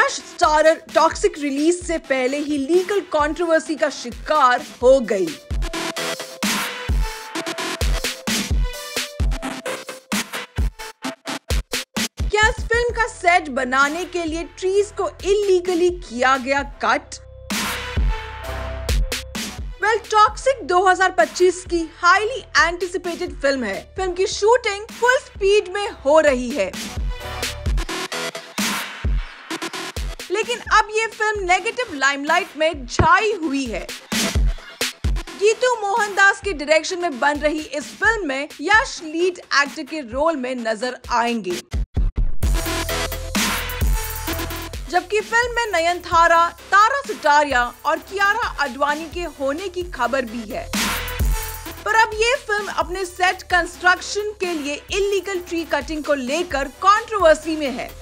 यश starrer toxic release से पहले ही legal controversy का शिकार हो गई। क्या इस फिल्म का सेट बनाने के लिए ट्रीज को इलीगली किया गया कट? टॉक्सिक 2025 की हाईली एंटिसिपेटेड फिल्म है। फिल्म की शूटिंग फुल स्पीड में हो रही है, लेकिन अब ये फिल्म नेगेटिव लाइमलाइट में छाई हुई है। गीतू मोहनदास के डायरेक्शन में बन रही इस फिल्म में यश लीड एक्टर के रोल में नजर आएंगे, जबकि फिल्म में नयनतारा, तारा सुतारिया और कियारा आडवाणी के होने की खबर भी है। पर अब ये फिल्म अपने सेट कंस्ट्रक्शन के लिए इलीगल ट्री कटिंग को लेकर कंट्रोवर्सी में है।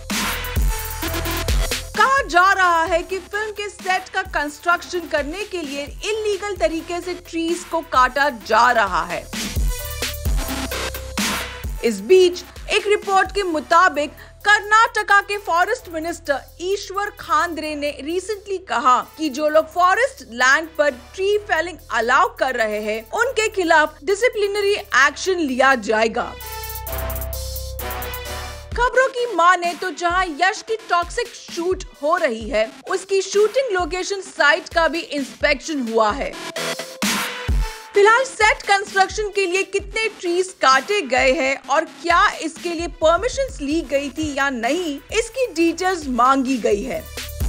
कहा जा रहा है कि फिल्म के सेट का कंस्ट्रक्शन करने के लिए इलीगल तरीके से ट्रीज को काटा जा रहा है। इस बीच एक रिपोर्ट के मुताबिक कर्नाटका के फॉरेस्ट मिनिस्टर ईश्वर खांडे ने रिसेंटली कहा कि जो लोग फॉरेस्ट लैंड पर ट्री फेलिंग अलाउ कर रहे हैं, उनके खिलाफ डिसिप्लिनरी एक्शन लिया जाएगा। खबरों की माने तो जहां यश की टॉक्सिक शूट हो रही है, उसकी शूटिंग लोकेशन साइट का भी इंस्पेक्शन हुआ है। फिलहाल सेट कंस्ट्रक्शन के लिए कितने ट्रीज काटे गए हैं और क्या इसके लिए परमिशंस ली गई थी या नहीं, इसकी डिटेल्स मांगी गई है।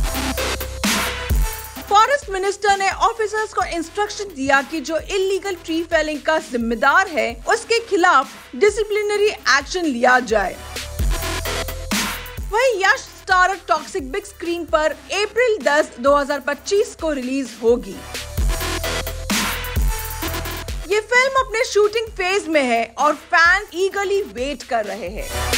फॉरेस्ट मिनिस्टर ने ऑफिसर्स को इंस्ट्रक्शन दिया कि जो इलीगल ट्री फेलिंग का जिम्मेदार है, उसके खिलाफ डिसिप्लिनरी एक्शन लिया जाए। वहीं Yash starrer Toxic big screen पर अप्रैल 10, 2025 को रिलीज होगी। ये फिल्म अपने शूटिंग फेज में है और फैंस ईगरली वेट कर रहे हैं।